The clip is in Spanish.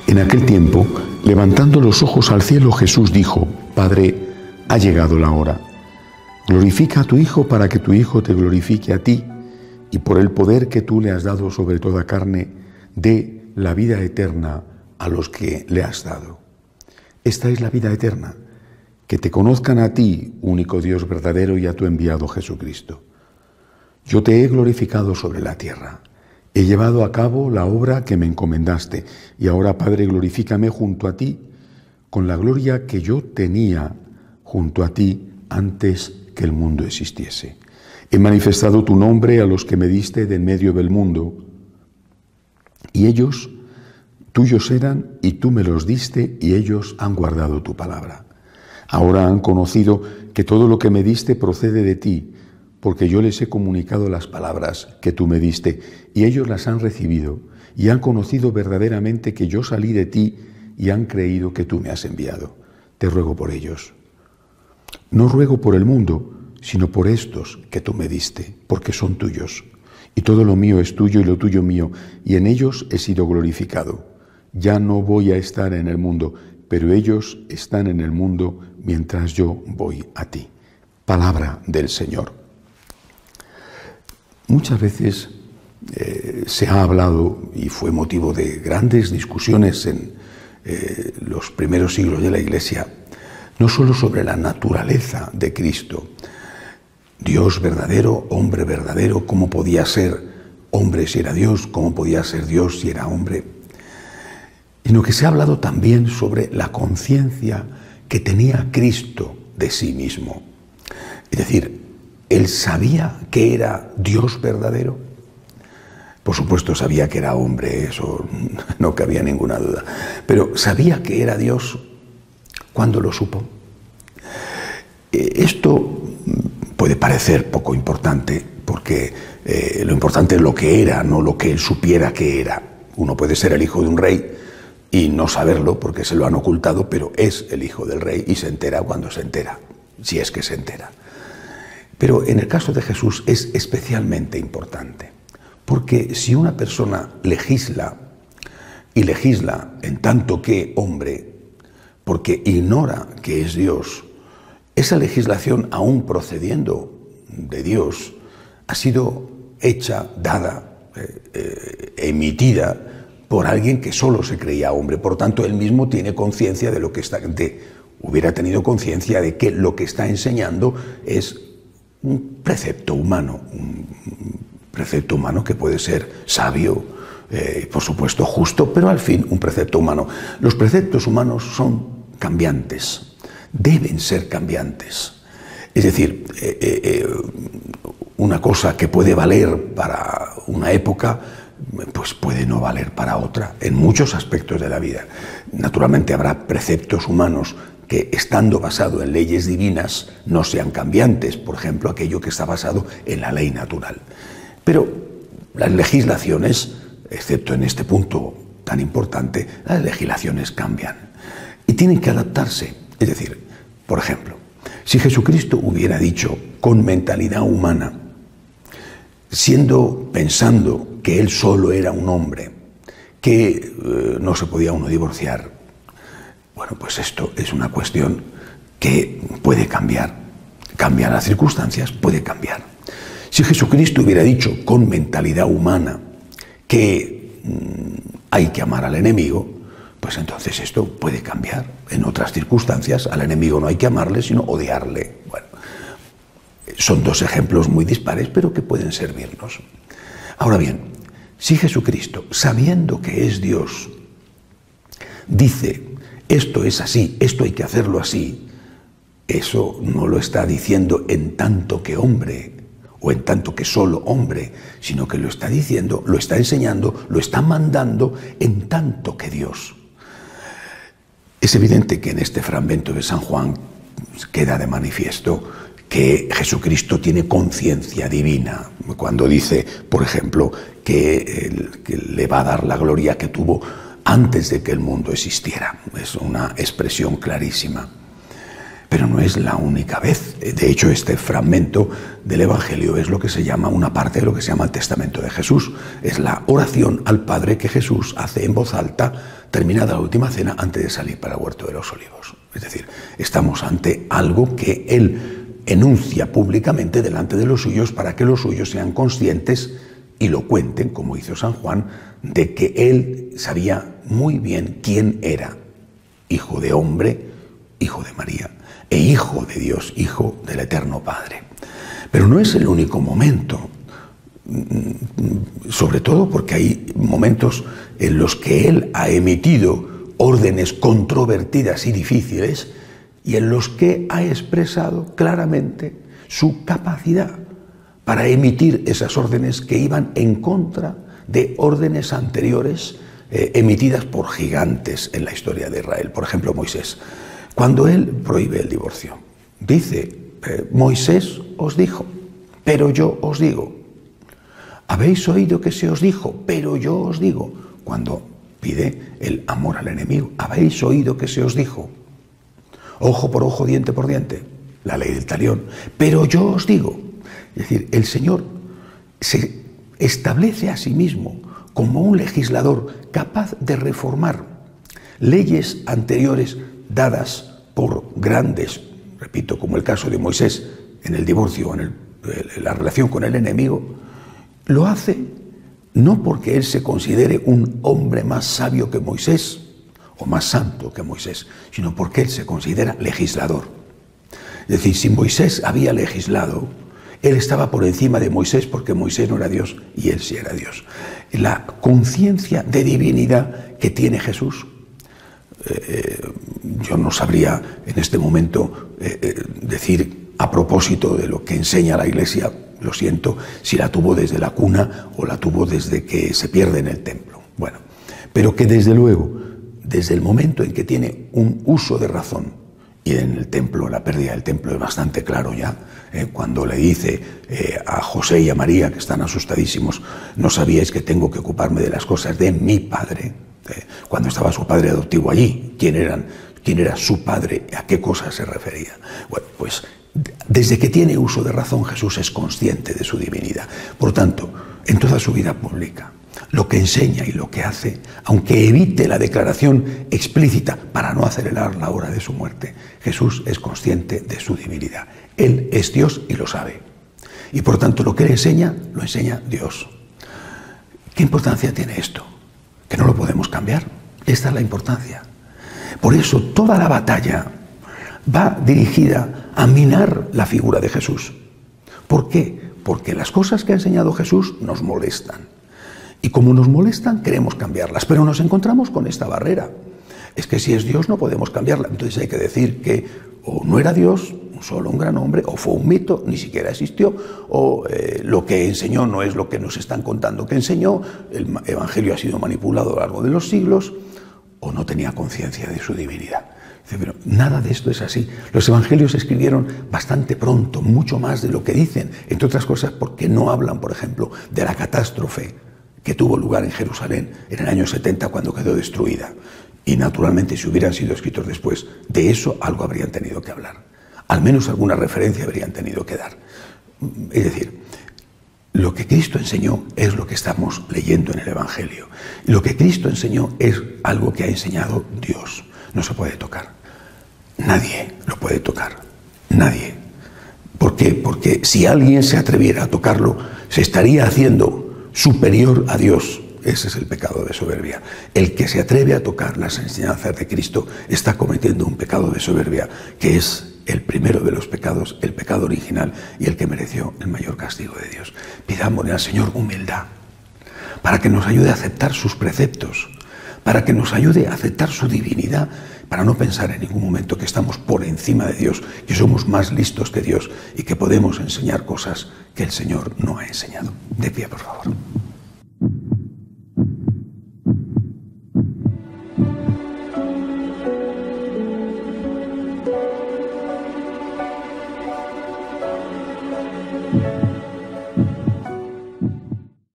En aquel tiempo, levantando los ojos al cielo, Jesús dijo: Padre, ha llegado la hora. Glorifica a tu Hijo para que tu Hijo te glorifique a ti, y por el poder que tú le has dado sobre toda carne, dé la vida eterna a los que le has dado. Esta es la vida eterna, que te conozcan a ti, único Dios verdadero, y a tu enviado Jesucristo. Yo te he glorificado sobre la tierra. He llevado a cabo la obra que me encomendaste, y ahora, Padre, glorifícame junto a ti con la gloria que yo tenía junto a ti antes que el mundo existiese. He manifestado tu nombre a los que me diste de en medio del mundo, y ellos tuyos eran, y tú me los diste, y ellos han guardado tu palabra. Ahora han conocido que todo lo que me diste procede de ti, porque yo les he comunicado las palabras que tú me diste, y ellos las han recibido, y han conocido verdaderamente que yo salí de ti, y han creído que tú me has enviado. Te ruego por ellos. No ruego por el mundo, sino por estos que tú me diste, porque son tuyos. Y todo lo mío es tuyo y lo tuyo mío, y en ellos he sido glorificado. Ya no voy a estar en el mundo, pero ellos están en el mundo mientras yo voy a ti. Palabra del Señor. Muchas veces se ha hablado, y fue motivo de grandes discusiones en los primeros siglos de la Iglesia, no solo sobre la naturaleza de Cristo, Dios verdadero, hombre verdadero, cómo podía ser hombre si era Dios, cómo podía ser Dios si era hombre, sino que se ha hablado también sobre la conciencia que tenía Cristo de sí mismo. Es decir, ¿él sabía que era Dios verdadero? Por supuesto sabía que era hombre, eso no cabía ninguna duda. Pero ¿sabía que era Dios? ¿Cuándo lo supo? Esto puede parecer poco importante, porque lo importante es lo que era, no lo que él supiera que era. Uno puede ser el hijo de un rey y no saberlo porque se lo han ocultado, pero es el hijo del rey y se entera cuando se entera, si es que se entera. Pero en el caso de Jesús es especialmente importante, porque si una persona legisla, y legisla en tanto que hombre, porque ignora que es Dios, esa legislación, aún procediendo de Dios, ha sido hecha, dada, emitida por alguien que solo se creía hombre. Por tanto, él mismo tiene conciencia de lo que está, hubiera tenido conciencia de que lo que está enseñando es un precepto humano que puede ser sabio, por supuesto justo, pero al fin un precepto humano. Los preceptos humanos son cambiantes, deben ser cambiantes. Es decir, una cosa que puede valer para una época, pues puede no valer para otra, en muchos aspectos de la vida. Naturalmente habrá preceptos humanos que, estando basado en leyes divinas, no sean cambiantes, por ejemplo, aquello que está basado en la ley natural. Pero las legislaciones, excepto en este punto tan importante, las legislaciones cambian y tienen que adaptarse. Es decir, por ejemplo, si Jesucristo hubiera dicho con mentalidad humana, pensando que él solo era un hombre, que no se podía uno divorciar, bueno, pues esto es una cuestión que puede cambiar. Cambian las circunstancias, puede cambiar. Si Jesucristo hubiera dicho con mentalidad humana que hay que amar al enemigo, pues entonces esto puede cambiar. En otras circunstancias al enemigo no hay que amarle, sino odiarle. Bueno, son dos ejemplos muy dispares, pero que pueden servirnos. Ahora bien, si Jesucristo, sabiendo que es Dios, dice: esto es así, esto hay que hacerlo así, eso no lo está diciendo en tanto que hombre o en tanto que solo hombre, sino que lo está diciendo, lo está enseñando, lo está mandando en tanto que Dios. Es evidente que en este fragmento de San Juan queda de manifiesto que Jesucristo tiene conciencia divina, cuando dice, por ejemplo, que le va a dar la gloria que tuvo antes de que el mundo existiera. Es una expresión clarísima. Pero no es la única vez. De hecho, este fragmento del Evangelio es lo que se llama, una parte de lo que se llama el testamento de Jesús. Es la oración al Padre que Jesús hace en voz alta, terminada la última cena, antes de salir para el Huerto de los Olivos. Es decir, estamos ante algo que Él enuncia públicamente delante de los suyos para que los suyos sean conscientes y lo cuenten, como hizo San Juan, de que Él sabía muy bien quién era, hijo de hombre, hijo de María, e hijo de Dios, hijo del Eterno Padre. Pero no es el único momento, sobre todo porque hay momentos en los que Él ha emitido órdenes controvertidas y difíciles y en los que ha expresado claramente su capacidad para emitir esas órdenes que iban en contra de órdenes anteriores emitidas por gigantes en la historia de Israel. Por ejemplo, Moisés. Cuando él prohíbe el divorcio, dice, Moisés os dijo, pero yo os digo. Habéis oído que se os dijo, pero yo os digo. Cuando pide el amor al enemigo, habéis oído que se os dijo. Ojo por ojo, diente por diente, la ley del talión. Pero yo os digo. Es decir, el Señor se establece a sí mismo como un legislador capaz de reformar leyes anteriores dadas por grandes, repito, como el caso de Moisés en el divorcio, en la relación con el enemigo. Lo hace no porque él se considere un hombre más sabio que Moisés o más santo que Moisés, sino porque él se considera legislador. Es decir, si Moisés había legislado, él estaba por encima de Moisés porque Moisés no era Dios y él sí era Dios. La conciencia de divinidad que tiene Jesús, yo no sabría en este momento decir a propósito de lo que enseña la Iglesia, lo siento, si la tuvo desde la cuna o la tuvo desde que se pierde en el templo. Bueno, pero que desde luego, desde el momento en que tiene un uso de razón, y en el templo, la pérdida del templo es bastante claro ya, cuando le dice a José y a María, que están asustadísimos, no sabíais que tengo que ocuparme de las cosas de mi padre, cuando estaba su padre adoptivo allí, quién era su padre, a qué cosas se refería. Bueno, pues desde que tiene uso de razón, Jesús es consciente de su divinidad. Por tanto, en toda su vida pública, lo que enseña y lo que hace, aunque evite la declaración explícita para no acelerar la hora de su muerte, Jesús es consciente de su divinidad. Él es Dios y lo sabe. Y por tanto, lo que él enseña, lo enseña Dios. ¿Qué importancia tiene esto? Que no lo podemos cambiar. Esta es la importancia. Por eso toda la batalla va dirigida a minar la figura de Jesús. ¿Por qué? Porque las cosas que ha enseñado Jesús nos molestan. Y como nos molestan, queremos cambiarlas. Pero nos encontramos con esta barrera. Es que si es Dios no podemos cambiarla. Entonces hay que decir que o no era Dios, solo un gran hombre, o fue un mito, ni siquiera existió, o lo que enseñó no es lo que nos están contando que enseñó, el Evangelio ha sido manipulado a lo largo de los siglos, o no tenía conciencia de su divinidad. Pero nada de esto es así. Los evangelios se escribieron bastante pronto, mucho más de lo que dicen, entre otras cosas porque no hablan, por ejemplo, de la catástrofe que tuvo lugar en Jerusalén en el año 70 cuando quedó destruida. Y naturalmente, si hubieran sido escritos después, de eso algo habrían tenido que hablar. Al menos alguna referencia habrían tenido que dar. Es decir, lo que Cristo enseñó es lo que estamos leyendo en el Evangelio. Lo que Cristo enseñó es algo que ha enseñado Dios. No se puede tocar. Nadie lo puede tocar. Nadie. ¿Por qué? Porque si alguien se atreviera a tocarlo, se estaría haciendo superior a Dios. Ese es el pecado de soberbia. El que se atreve a tocar las enseñanzas de Cristo está cometiendo un pecado de soberbia, que es el primero de los pecados, el pecado original y el que mereció el mayor castigo de Dios. Pidámosle al Señor humildad para que nos ayude a aceptar sus preceptos, para que nos ayude a aceptar su divinidad, para no pensar en ningún momento que estamos por encima de Dios, que somos más listos que Dios y que podemos enseñar cosas que el Señor no ha enseñado. De pie, por favor.